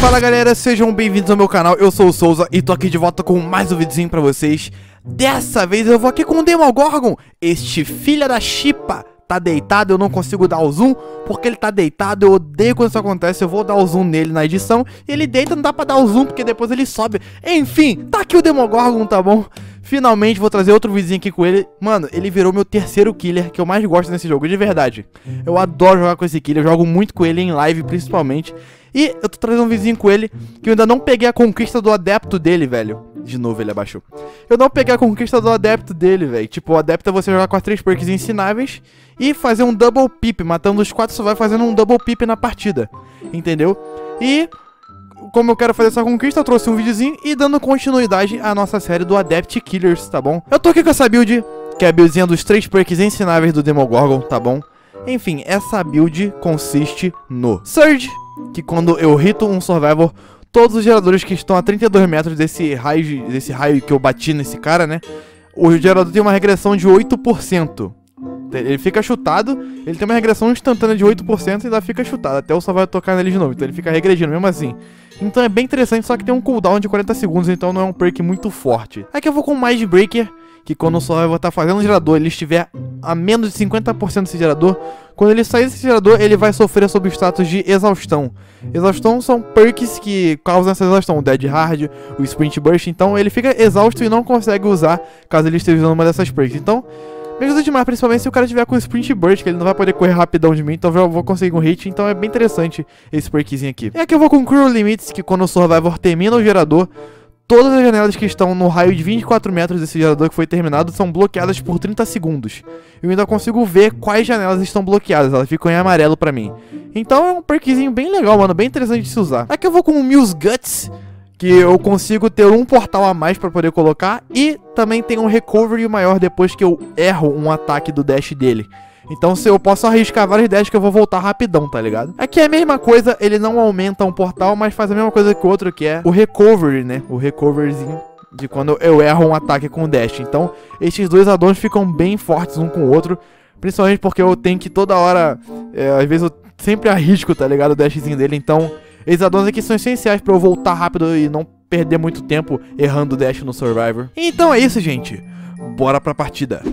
Fala galera, sejam bem-vindos ao meu canal, eu sou o Souza e tô aqui de volta com mais um videozinho pra vocês. Dessa vez eu vou aqui com o Demogorgon, este filho da chipa. Tá deitado, eu não consigo dar o zoom, porque ele tá deitado, eu odeio quando isso acontece. Eu vou dar o zoom nele na edição, e ele deita, não dá pra dar o zoom, porque depois ele sobe. Enfim, tá aqui o Demogorgon, tá bom? Finalmente vou trazer outro vizinho aqui com ele. Mano, ele virou meu terceiro killer, que eu mais gosto nesse jogo, de verdade. Eu adoro jogar com esse killer, eu jogo muito com ele em live, principalmente. E eu tô trazendo um vizinho com ele, que eu ainda não peguei a conquista do adepto dele, velho. De novo ele abaixou. Eu não peguei a conquista do adepto dele, velho. Tipo, o adepto é você jogar com as 3 perks ensináveis e fazer um double peep. Matando os 4, você vai fazendo um double peep na partida. Entendeu? E como eu quero fazer essa conquista, eu trouxe um videozinho e dando continuidade à nossa série do Adept Killers, tá bom? Eu tô aqui com essa build, que é a buildzinha dos 3 perks ensináveis do Demogorgon, tá bom? Enfim, essa build consiste no Surge, que quando eu hito um Survivor, todos os geradores que estão a 32 metros desse raio que eu bati nesse cara, né? O gerador tem uma regressão de 8%. Ele fica chutado, ele tem uma regressão instantânea de 8% e ainda fica chutado, até o Survivor tocar nele de novo, então ele fica regredindo mesmo assim. Então é bem interessante, só que tem um cooldown de 40 segundos, então não é um perk muito forte. Aqui eu vou com o Mind Breaker, que quando o Survivor tá fazendo um gerador, ele estiver a menos de 50% desse gerador, quando ele sair desse gerador, ele vai sofrer sob o status de exaustão. Exaustão são perks que causam essa exaustão, o Dead Hard, o Sprint Burst, então ele fica exausto e não consegue usar caso ele esteja usando uma dessas perks. Então, me ajuda demais, principalmente se o cara tiver com o Sprint Burst, que ele não vai poder correr rapidão de mim, então eu vou conseguir um hit, então é bem interessante esse perkzinho aqui. E aqui eu vou com Cruel Limits, que quando o Survivor termina o gerador, todas as janelas que estão no raio de 24 metros desse gerador que foi terminado são bloqueadas por 30 segundos. Eu ainda consigo ver quais janelas estão bloqueadas, elas ficam em amarelo pra mim. Então é um perkzinho bem legal, mano, bem interessante de se usar. Aqui eu vou com o Muse Guts, que eu consigo ter um portal a mais pra poder colocar. E também tem um recovery maior depois que eu erro um ataque do dash dele. Então se eu posso arriscar vários dash que eu vou voltar rapidão, tá ligado? Aqui é a mesma coisa, ele não aumenta um portal, mas faz a mesma coisa que o outro, que é o recovery, né? O recoveryzinho de quando eu erro um ataque com o dash. Então esses dois addons ficam bem fortes um com o outro, principalmente porque eu tenho que toda hora, às vezes eu sempre arrisco, tá ligado? O dashzinho dele, então esses addons aqui são essenciais pra eu voltar rápido e não perder muito tempo errando o dash no Survivor. Então é isso, gente. Bora pra partida.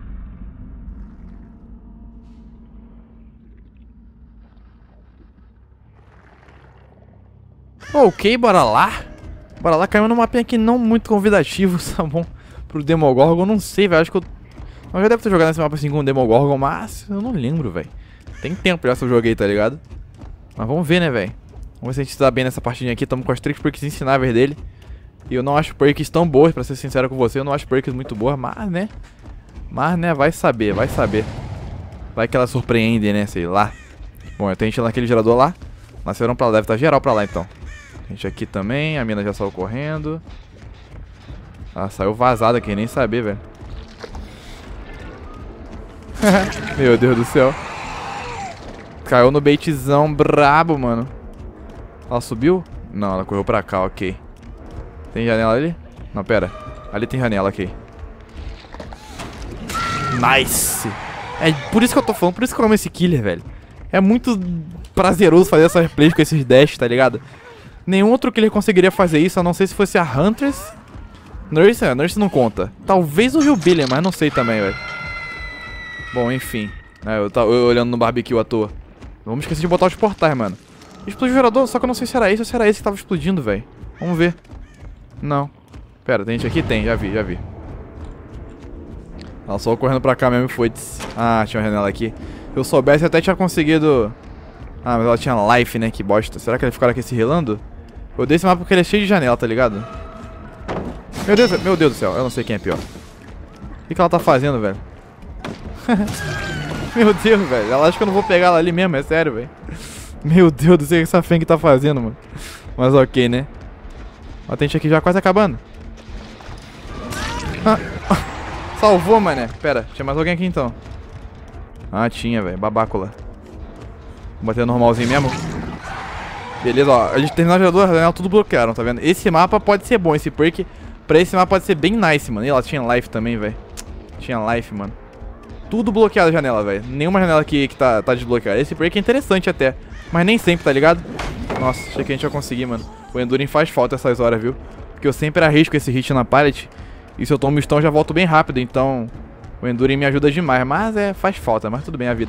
Ok, bora lá. Bora lá, caiu num mapinha aqui não muito convidativo, tá bom? Pro Demogorgon, não sei, velho. Acho que eu já deve ter jogado nesse mapa assim com o Demogorgon, mas eu não lembro, velho. Tem tempo já que eu joguei, tá ligado? Mas vamos ver, né, velho? Vamos ver se a gente tá bem nessa partidinha aqui. Tamo com as 3 perks ensináveis dele. E eu não acho perks tão boas, pra ser sincero com você. Eu não acho perks muito boas, mas, né? Mas, né, vai saber, vai saber. Vai que ela surpreende, né, sei lá. Bom, eu tenho gente naquele gerador lá. Nasceram pra lá, deve estar geral pra lá, então. Gente aqui também, a mina já saiu correndo. Ah, saiu vazada aqui, nem saber, velho. Meu Deus do céu. Caiu no baitzão brabo, mano. Ela subiu? Não, ela correu pra cá, ok. Tem janela ali? Não, pera. Ali tem janela, ok. Nice! É por isso que eu tô falando, por isso que eu amo esse killer, velho. É muito prazeroso fazer essas plays com esses dash, tá ligado? Nenhum outro killer conseguiria fazer isso, a não ser se fosse a Huntress. Nurse não conta. Talvez o Hillbilly, mas não sei também, velho. Bom, enfim. Eu olhando no barbecue à toa. Vamos esquecer de botar os portais, mano. Explodiu o gerador, só que eu não sei se era esse ou se era esse que tava explodindo, velho. Vamos ver. Não. Pera, tem gente aqui? Tem, já vi. Ela só correndo pra cá mesmo e foi. Ah, tinha uma janela aqui. Se eu soubesse, até tinha conseguido. Ah, mas ela tinha life, né? Que bosta. Será que eles ficaram aqui se rilando? Eu odeio esse mapa porque ele é cheio de janela, tá ligado? Meu Deus do céu, eu não sei quem é pior. O que ela tá fazendo, velho? Meu Deus, velho. Ela acha que eu não vou pegar ela ali mesmo, é sério, velho. Meu Deus do céu, o que essa Feng tá fazendo, mano. Mas ok, né? Ó, tem gente aqui já quase acabando. Salvou, mané. Pera, tinha mais alguém aqui então. Ah, tinha, velho. Babácula. Vou bater normalzinho mesmo. Beleza, ó. A gente terminou o gerador, janela tudo bloquearam, tá vendo? Esse mapa pode ser bom, esse perk. Pra esse mapa pode ser bem nice, mano. E ela tinha life também, velho. Tinha life, mano. Tudo bloqueado a janela, velho. Nenhuma janela aqui que tá desbloqueada. Esse perk é interessante até, mas nem sempre, tá ligado? Nossa, achei que a gente ia conseguir, mano. O Enduring faz falta essas horas, viu? Porque eu sempre arrisco esse hit na pallet. E se eu tomo stun, eu já volto bem rápido. Então, o Enduring me ajuda demais. Mas faz falta, mas tudo bem a vida.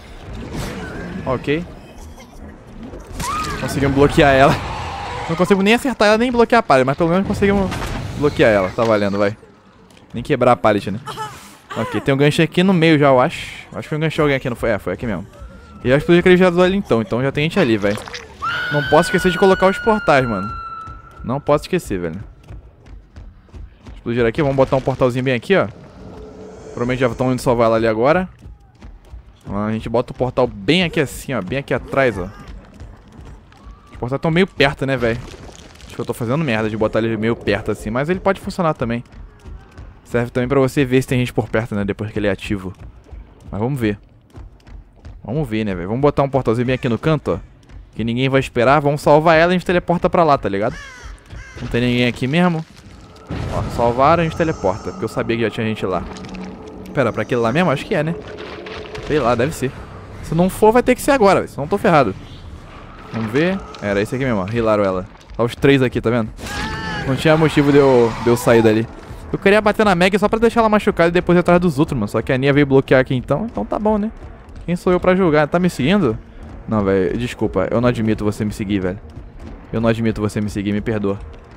Ok. Conseguimos bloquear ela. Não consigo nem acertar ela, nem bloquear a pallet. Mas pelo menos conseguimos bloquear ela. Tá valendo, vai. Nem quebrar a pallet, né? Ok, tem um gancho aqui no meio já, eu acho. Acho que eu enganchei alguém aqui, não foi? Foi aqui mesmo. E já explodiu aquele gerador ali então. Então já tem gente ali, velho. Não posso esquecer de colocar os portais, mano. Não posso esquecer, velho. Explodir aqui, vamos botar um portalzinho bem aqui, ó. Provavelmente já estão indo salvar ela ali agora. A gente bota o portal bem aqui assim, ó. Bem aqui atrás, ó. Os portais estão meio perto, né, velho? Acho que eu tô fazendo merda de botar ele meio perto assim. Mas ele pode funcionar também. Serve também pra você ver se tem gente por perto, né? Depois que ele é ativo. Mas vamos ver. Vamos ver, né, velho? Vamos botar um portalzinho bem aqui no canto, ó. Que ninguém vai esperar. Vamos salvar ela e a gente teleporta pra lá, tá ligado? Não tem ninguém aqui mesmo. Ó, salvaram e a gente teleporta. Porque eu sabia que já tinha gente lá. Pera, pra aquele lá mesmo? Acho que é, né? Sei lá, deve ser. Se não for, vai ter que ser agora, senão eu tô ferrado. Vamos ver. Era esse aqui mesmo, ó. Rilaram ela. Tá os três aqui, tá vendo? Não tinha motivo de eu sair dali. Eu queria bater na Meg só pra deixar ela machucada e depois ir atrás dos outros, mano. Só que a Nia veio bloquear aqui então. Então tá bom, né? Quem sou eu pra julgar? Tá me seguindo? Não, velho. Desculpa. Eu não admito você me seguir, velho. Eu não admito você me seguir. Me perdoa.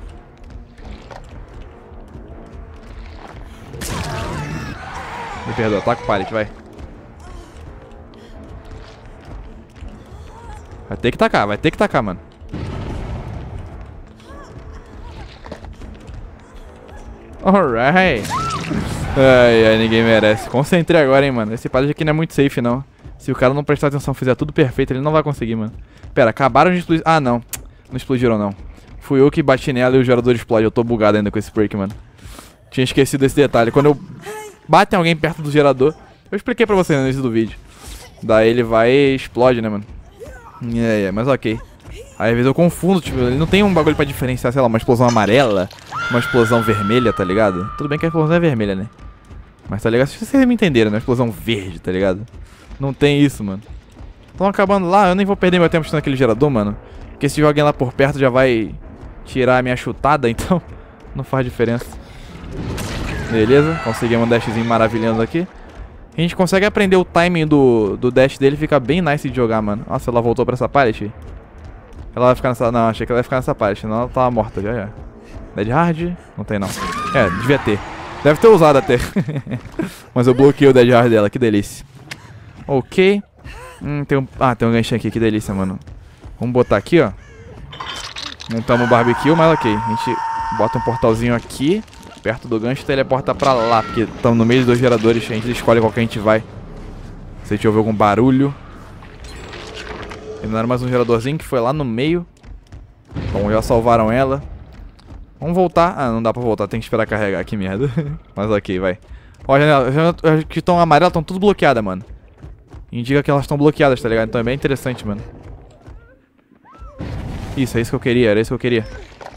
Me perdoa. Taca o pallet, vai. Vai ter que tacar, mano. Alright. Ai, ninguém merece. Concentrei agora, hein, mano. Esse pallet aqui não é muito safe, não. Se o cara não prestar atenção, fizer tudo perfeito, ele não vai conseguir, mano. Pera, acabaram de explodir. Ah, não. Não explodiram, não. Fui eu que bati nela e o gerador explode. Eu tô bugado ainda com esse break, mano. Tinha esquecido esse detalhe. Quando eu bato em alguém perto do gerador... Eu expliquei pra você no início do vídeo. Daí ele vai e explode, né, mano? Mas ok. Aí às vezes eu confundo, tipo, ele não tem um bagulho pra diferenciar, sei lá, uma explosão amarela, uma explosão vermelha, tá ligado? Tudo bem que a explosão é vermelha, né? Mas tá ligado? Se vocês me entenderam, né? Explosão verde, tá ligado? Não tem isso, mano. Estão acabando lá, eu nem vou perder meu tempo chutando aquele gerador, mano. Porque se alguém lá por perto já vai tirar a minha chutada, então não faz diferença. Beleza, conseguimos um dashzinho maravilhoso aqui. A gente consegue aprender o timing do dash dele, fica bem nice de jogar, mano. Nossa, ela voltou pra essa pallet. Ela vai ficar nessa... Não, achei que ela ia ficar nessa pallet, senão ela tava morta já. Dead Hard? Não tem, não. Devia ter. Deve ter usado até. Mas eu bloqueei o Dead Hard dela, que delícia. Ok. Tem um ganchinho aqui, que delícia, mano. Vamos botar aqui, ó. Montamos o barbecue, mas ok. A gente bota um portalzinho aqui, perto do gancho, e teleporta pra lá. Porque estamos no meio dos dois geradores, a gente escolhe qual que a gente vai. Se a gente ouve algum barulho. Terminaram mais um geradorzinho que foi lá no meio. Bom, já salvaram ela. Vamos voltar. Ah, não dá pra voltar, tem que esperar carregar, que merda. Mas ok, vai. Ó, as janelas que estão amarelas estão tudo bloqueadas, mano. Indica que elas estão bloqueadas, tá ligado? Então é bem interessante, mano. Isso, é isso que eu queria, era isso que eu queria.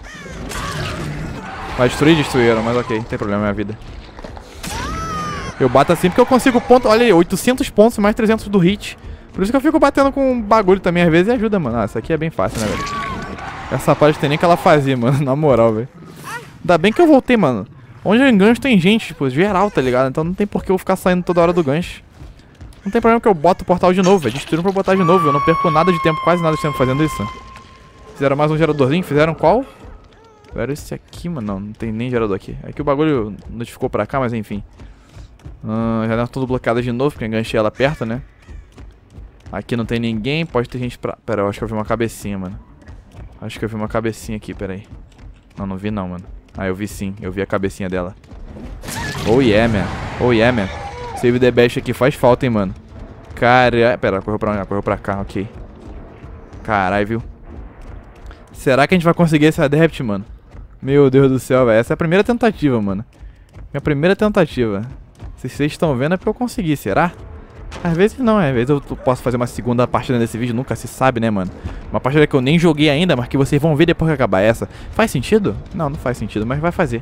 Vai destruir? Destruíram, mas ok, não tem problema, é minha vida. Eu bato assim porque eu consigo ponto. Olha aí, 800 pontos mais 300 do hit. Por isso que eu fico batendo com um bagulho também às vezes e ajuda, mano. Ah, isso aqui é bem fácil, né, velho? Essa parte tem nem que ela fazia, mano, na moral, velho. Ainda bem que eu voltei, mano. Onde eu engancho tem gente, tipo, geral, tá ligado? Então não tem por que eu ficar saindo toda hora do gancho. Não tem problema que eu boto o portal de novo, velho. Destruíram pra eu botar de novo. Eu não perco nada de tempo, quase nada de tempo fazendo isso. Fizeram mais um geradorzinho. Fizeram qual? Fizeram esse aqui, mano. Não tem nem gerador aqui. É que o bagulho notificou pra cá, mas enfim. Já tá tudo bloqueado de novo, porque eu enganchei ela perto, né? Aqui não tem ninguém. Pode ter gente pra... Pera, eu acho que eu vi uma cabecinha, mano. Acho que eu vi uma cabecinha aqui, pera aí. Não vi não, mano. Ah, eu vi sim. Eu vi a cabecinha dela. Oh yeah, man. Oh yeah, man. Save the best aqui faz falta, hein, mano. Cara... Pera, correu pra lá, correu pra cá, ok. Caralho, viu? Será que a gente vai conseguir esse Adept, mano? Meu Deus do céu, velho. Essa é a primeira tentativa, mano. Minha primeira tentativa. Se vocês estão vendo é porque eu consegui, será? Às vezes não, às vezes eu posso fazer uma segunda partida nesse vídeo, nunca se sabe, né, mano? Uma partida que eu nem joguei ainda, mas que vocês vão ver depois que acabar essa. Faz sentido? Não, não faz sentido, mas vai fazer.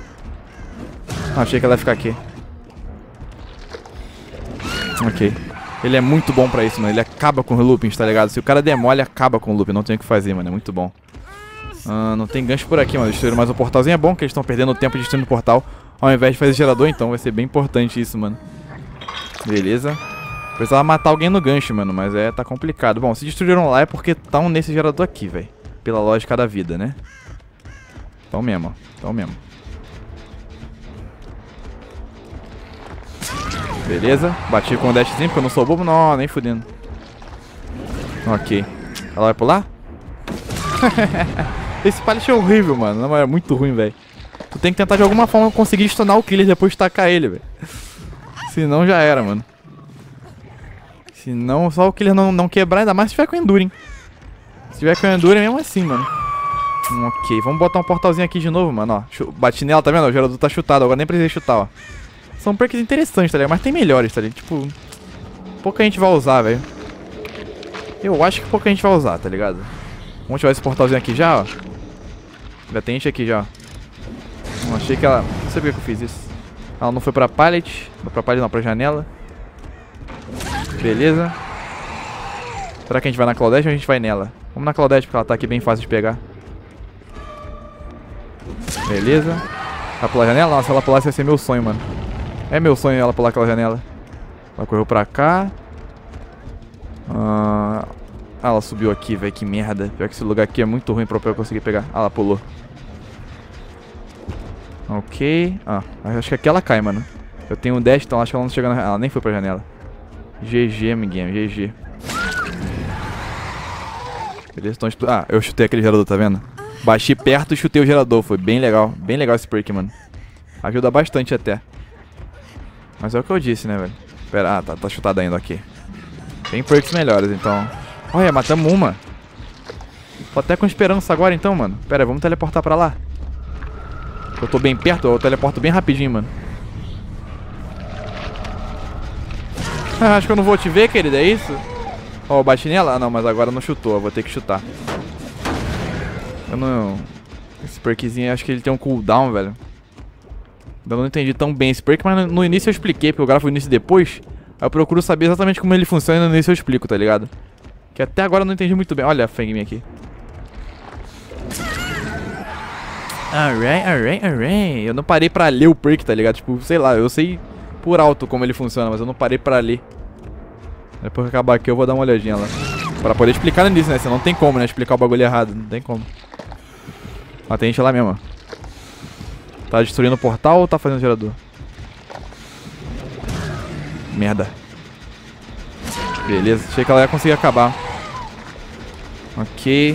Achei que ela ia ficar aqui. Ok. Ele é muito bom pra isso, mano. Ele acaba com os loopings, tá ligado? Se o cara demole, acaba com o looping. Não tem o que fazer, mano. É muito bom. Não tem gancho por aqui, mano. Destruíram mais o portalzinho. É bom que eles estão perdendo tempo destruindo o portal ao invés de fazer gerador, então vai ser bem importante isso, mano. Beleza. Precisava matar alguém no gancho, mano. Mas tá complicado. Bom, se destruíram lá é porque estão nesse gerador aqui, velho. Pela lógica da vida, né? Então mesmo, ó. Então mesmo. Beleza, bati com o dashzinho porque eu não sou bobo. Não, nem fudendo. Ok. Ela vai pular? Esse pallet é horrível, mano. Não, é muito ruim, velho. Tu tem que tentar de alguma forma conseguir stunar o killer depois de tacar ele, velho. Senão já era, mano. Senão só o killer não quebrar, ainda mais se tiver com Enduring. Se tiver com Enduring mesmo assim, mano. Ok, vamos botar um portalzinho aqui de novo, mano, ó. Bati nela, tá vendo? O gerador tá chutado, agora nem precisei chutar, ó. São perks interessantes, tá ligado? Mas tem melhores, tá ligado? Tipo, pouca gente vai usar, velho. Eu acho que pouca gente vai usar, tá ligado? Vamos ativar esse portalzinho aqui já, ó. Já tem gente aqui já, ó. Não, achei que ela... Não sei por que eu fiz isso. Ela não foi pra pallet. Não pra pallet, não, pra janela. Beleza. Será que a gente vai na Claudette ou a gente vai nela? Vamos na Claudette porque ela tá aqui bem fácil de pegar. Beleza. Vai pular a janela? Nossa, se ela pulasse ia ser meu sonho, mano. É meu sonho ela pular aquela janela. Ela correu pra cá. Ela subiu aqui, velho. Que merda. Pior que esse lugar aqui é muito ruim pra eu conseguir pegar. Ela pulou. Ok. Acho que aqui ela cai, mano. Eu tenho um dash, então acho que ela não chega na... Ela nem foi pra janela. GG, amiguinho. GG. Beleza, então... eu chutei aquele gerador, tá vendo? Baixei perto e chutei o gerador. Foi bem legal. Bem legal esse perk, mano. Ajuda bastante até. Mas é o que eu disse, né, velho? Pera, tá chutado ainda aqui. Tem perks melhores, então. Olha, matamos uma. Tô até com esperança agora, então, mano. Pera aí, vamos teleportar pra lá. Eu tô bem perto, eu teleporto bem rapidinho, mano. Acho que eu não vou te ver, querida, é isso? Ó, eu bati nela? Não, mas agora não chutou, eu vou ter que chutar. Eu não... Esse perkzinho, acho que ele tem um cooldown, velho. Eu não entendi tão bem esse perk, mas no início eu expliquei, porque eu gravo o início depois. Aí eu procuro saber exatamente como ele funciona e no início eu explico, tá ligado? Que até agora eu não entendi muito bem. Olha a Fang minha aqui. Alright. Eu não parei pra ler o perk, tá ligado? Tipo, sei lá, eu sei por alto como ele funciona, mas eu não parei pra ler. Depois que acabar aqui eu vou dar uma olhadinha lá. Pra poder explicar no início, né? Você não tem como, né? Explicar o bagulho errado. Não tem como. Ó, tem gente lá mesmo, ó. Tá destruindo o portal ou tá fazendo gerador? Merda. Beleza, achei que ela ia conseguir acabar. Ok.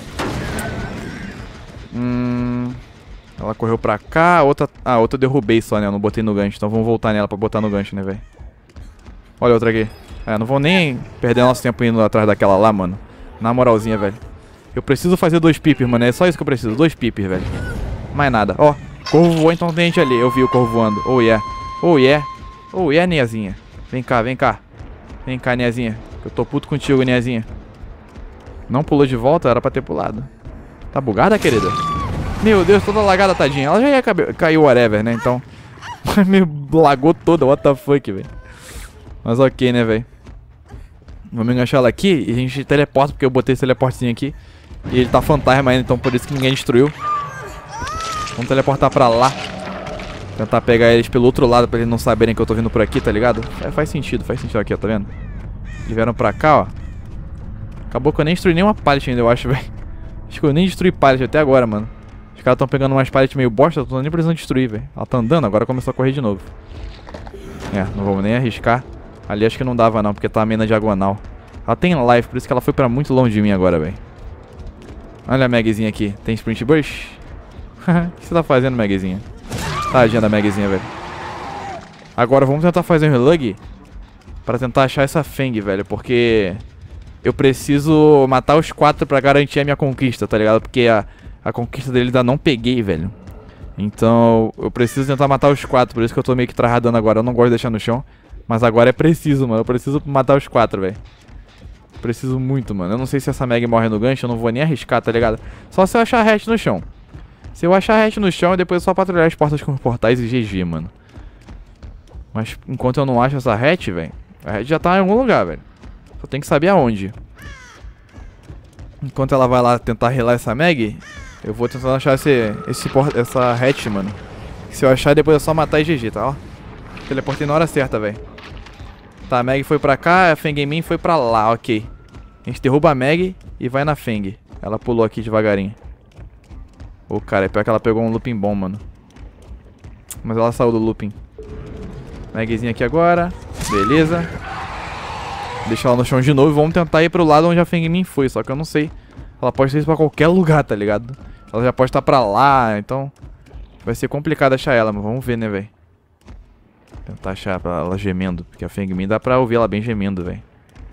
Ela correu pra cá. A outra eu derrubei só, né? Eu não botei no gancho. Então vamos voltar nela pra botar no gancho, né, velho? Olha a outra aqui. Não vou nem perder nosso tempo indo atrás daquela lá, mano. Na moralzinha, velho. Eu preciso fazer 2 pipers, mano. É só isso que eu preciso. 2 pipers, velho. Mais nada. Ó, corvo voou, então tem gente ali. Eu vi o corvo voando. Oh, yeah. Oh, yeah. Oh, yeah, Niazinha. Vem cá, vem cá. Vem cá, Niazinha. Eu tô puto contigo, Niazinha. Não pulou de volta? Era pra ter pulado. Tá bugada, querida? Meu Deus, toda lagada, tadinha. Ela já ia cair whatever, né? Então... Me lagou toda. What the fuck, velho. Mas ok, né, velho. Vamos enganchar ela aqui e a gente teleporta, porque eu botei esse teleportezinho aqui. E ele tá fantasma ainda, então por isso que ninguém destruiu. Vamos teleportar pra lá. Tentar pegar eles pelo outro lado pra eles não saberem que eu tô vindo por aqui, tá ligado? Faz sentido aqui, ó, tá vendo? Eles vieram pra cá, ó. Acabou que eu nem destruí nenhuma pallet ainda, eu acho, velho. Acho que eu nem destruí pallet até agora, mano. Os caras tão pegando umas pallets meio bosta, eu tô nem precisando destruir, velho. Ela tá andando, agora começou a correr de novo. Não vamos nem arriscar. Ali acho que não dava não, porque tá meio na diagonal. Ela tem life, por isso que ela foi pra muito longe de mim agora, velho. Olha a Magzinha aqui. Tem sprint burst? O que você tá fazendo, Magzinha? Tadinha da Magzinha, velho. Agora vamos tentar fazer um relug pra tentar achar essa Fang, velho. Porque eu preciso matar os 4 pra garantir a minha conquista, tá ligado? Porque a conquista dele ainda não peguei, velho. Então eu preciso tentar matar os 4. Por isso que eu tô meio que tryhardando agora. Eu não gosto de deixar no chão. Mas agora é preciso, mano. Eu preciso matar os 4, velho. Preciso muito, mano. Eu não sei se essa Mag morre no gancho. Eu não vou nem arriscar, tá ligado? Só se eu achar hatch no chão. Se eu achar hatch no chão, depois é só patrulhar as portas com os portais e GG, mano. Mas enquanto eu não acho essa hatch, velho, A Red já tá em algum lugar, velho. Só tem que saber aonde. Enquanto ela vai lá tentar relar essa Meg, eu vou tentar achar essa hatch, mano. Se eu achar, depois é só matar e GG, tá? Ó. Teleportei na hora certa, velho. Tá, a Meg foi pra cá, a Feng foi pra lá, ok. A gente derruba a Meg e vai na Feng. Ela pulou aqui devagarinho. Ô, cara, é pior que ela pegou um looping bom, mano. Mas ela saiu do looping. Megzinha aqui agora. Beleza. Deixa ela no chão de novo e vamos tentar ir pro lado onde a Feng foi. Só que eu não sei. Ela pode ter isso pra qualquer lugar, tá ligado? Ela já pode estar pra lá, então vai ser complicado achar ela, mas vamos ver, né, velho. Tentar achar ela gemendo. Porque a Feng dá pra ouvir ela bem gemendo, velho.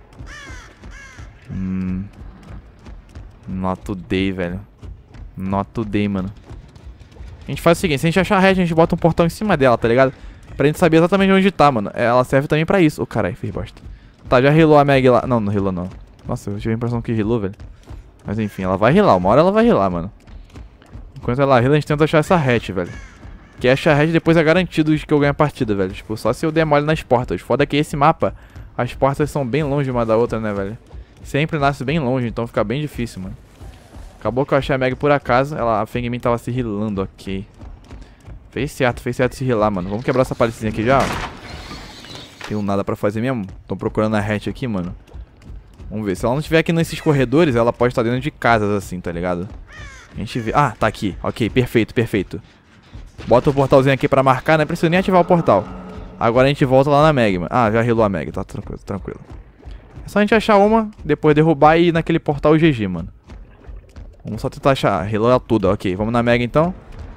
Not today, velho. Not today, mano. A gente faz o seguinte, se a gente achar a Red, a gente bota um portal em cima dela, tá ligado? Pra gente saber exatamente onde tá, mano. Ela serve também pra isso. Ô, caralho, fiz bosta. Tá, já relou a Meg lá. Não, não relou não. Nossa, eu tive a impressão que relou, velho. Mas enfim, ela vai relar. Uma hora ela vai relar, mano. Enquanto ela rela, a gente tenta achar essa hatch, velho. Que achar a hatch depois é garantido que eu ganhe a partida, velho. Tipo, só se eu der mole nas portas. Foda que esse mapa, as portas são bem longe uma da outra, né, velho? Sempre nasce bem longe, então fica bem difícil, mano. Acabou que eu achei a Meg por acaso. A Feng tava se healando, ok. Fez certo se healar, mano. Vamos quebrar essa paletezinha aqui já, ó. Tenho nada pra fazer mesmo. Tô procurando a hatch aqui, mano. Vamos ver. Se ela não estiver aqui nesses corredores, ela pode estar dentro de casas assim, tá ligado? A gente vê. Ah, tá aqui. Ok, perfeito, perfeito. Bota o portalzinho aqui pra marcar. Não precisa nem ativar o portal. Agora a gente volta lá na Meg, mano. Ah, já relou a Meg. Tá tranquilo, tranquilo. É só a gente achar uma, depois derrubar e ir naquele portal GG, mano. Vamos só tentar achar. Relou ela tudo, ok. Vamos na Meg então.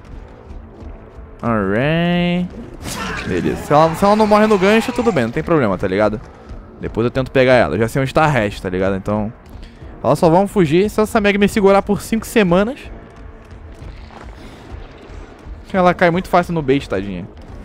Alright. Beleza. Se ela não morre no gancho, tudo bem, não tem problema, tá ligado? Depois eu tento pegar ela. Eu já sei onde tá a Hash, tá ligado? Então, elas só vão fugir se essa Meg me segurar por 5 semanas. Ela cai muito fácil no bait, tadinha.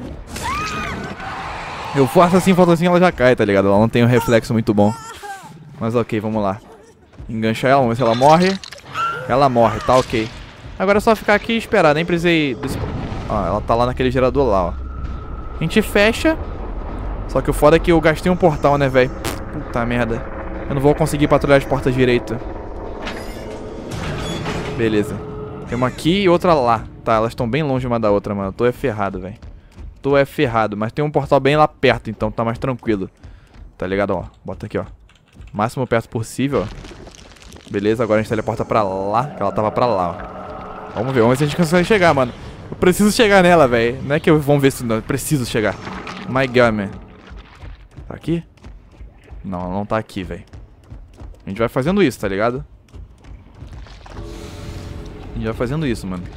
Eu faço assim, ela já cai, tá ligado? Ela não tem um reflexo muito bom. Mas ok, vamos lá. Engancha ela, vamos ver se ela morre. Ela morre, tá ok. Agora é só ficar aqui e esperar, nem precisei... Ó, ela tá lá naquele gerador lá, ó. A gente fecha. Só que o foda é que eu gastei um portal, né, velho? Puta merda. Eu não vou conseguir patrulhar as portas direito. Beleza. Tem uma aqui e outra lá. Tá, elas estão bem longe uma da outra, mano. Eu tô ferrado, velho. Tô ferrado. Mas tem um portal bem lá perto, então tá mais tranquilo. Tá ligado, ó. Bota aqui, ó. Máximo perto possível, ó. Beleza, agora a gente teleporta pra lá. Que ela tava pra lá, ó. Vamos ver se a gente consegue chegar, mano. Eu preciso chegar nela, velho. Não é que vamos ver se não. Eu preciso chegar. My God, man. Tá aqui? Não, não tá aqui, velho. A gente vai fazendo isso, tá ligado? A gente vai fazendo isso, mano.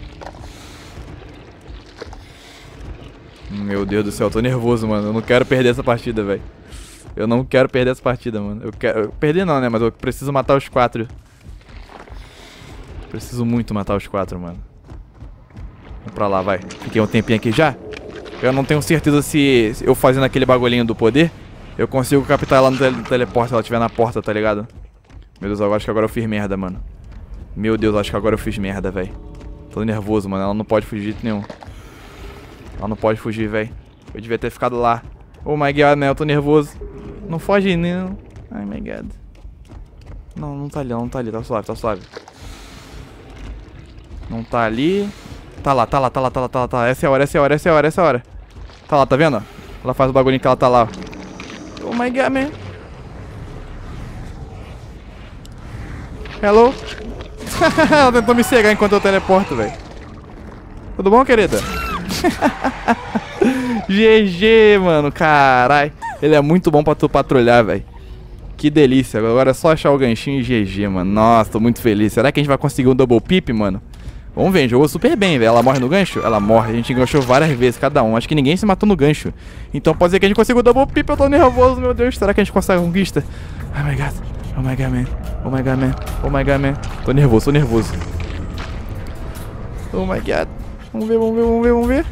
Meu Deus do céu, eu tô nervoso, mano. Eu não quero perder essa partida, velho. Eu não quero perder essa partida, mano. Eu quero... Perder não, né? Mas eu preciso matar os 4. Preciso muito matar os 4, mano. Vamos pra lá, vai. Fiquei um tempinho aqui já. Eu não tenho certeza se eu fazendo aquele bagulhinho do poder, eu consigo captar ela no teleporte se ela estiver na porta, tá ligado? Meu Deus, eu acho que agora eu fiz merda, mano. Meu Deus, eu acho que agora eu fiz merda, velho. Tô nervoso, mano. Ela não pode fugir de jeito nenhum. Ela não pode fugir, velho. Eu devia ter ficado lá. Oh my God, né? Eu tô nervoso. Não foge, não. Ai, my God. Não, não tá ali, não tá ali. Tá suave, tá suave. Não tá ali. Tá lá, tá lá, tá lá, tá lá, tá lá, tá lá. Essa é a hora, essa é a hora, essa é a hora, essa é a hora. Tá lá, tá vendo? Ela faz o bagulhinho que ela tá lá. Oh my God, man. Hello? Ela tentou me cegar enquanto eu teleporto, velho. Tudo bom, querida? GG, mano, carai. Ele é muito bom pra tu patrulhar, velho. Que delícia, agora é só achar o ganchinho e GG, mano. Nossa, tô muito feliz. Será que a gente vai conseguir um double peep, mano? Vamos ver, jogou super bem, velho. Ela morre no gancho? Ela morre, a gente enganchou várias vezes cada um. Acho que ninguém se matou no gancho. Então pode ser que a gente consiga o double peep. Eu tô nervoso, meu Deus. Será que a gente consegue a conquista? Oh my God, oh my God, man. Oh my God, man, oh my God, man. Tô nervoso, tô nervoso. Oh my God. Vamos ver, vamos ver, vamos ver, vamos ver.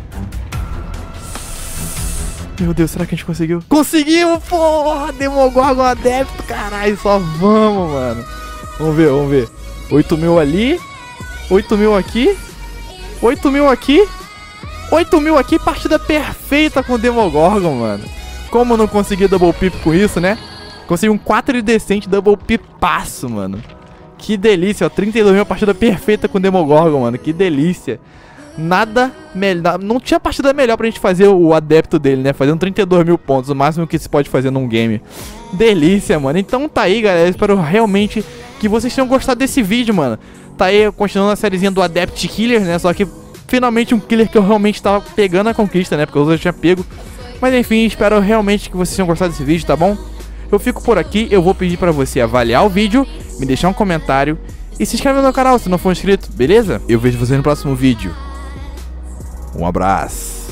Meu Deus, será que a gente conseguiu? Conseguimos, porra! Demogorgon adepto, caralho, só vamos, mano. Vamos ver, vamos ver. 8.000 ali. 8.000 aqui. 8.000 aqui. 8.000 aqui, partida perfeita com o Demogorgon, mano. Como eu não consegui double pip com isso, né? Consegui um 4 de decente double pipaço, mano. Que delícia, ó. 32 mil, partida perfeita com o Demogorgon, mano. Que delícia. Nada melhor. Não tinha partida melhor pra gente fazer o adepto dele, né? Fazendo 32 mil pontos. O máximo que se pode fazer num game. Delícia, mano. Então tá aí, galera. Eu espero realmente que vocês tenham gostado desse vídeo, mano. Tá aí, continuando a sériezinha do Adept Killer, né? Só que finalmente um killer que eu realmente tava pegando a conquista, né? Porque os outros eu tinha pego. Mas enfim, espero realmente que vocês tenham gostado desse vídeo, tá bom? Eu fico por aqui, eu vou pedir pra você avaliar o vídeo, me deixar um comentário e se inscrever no meu canal se não for inscrito, beleza? Eu vejo você no próximo vídeo. Um abraço.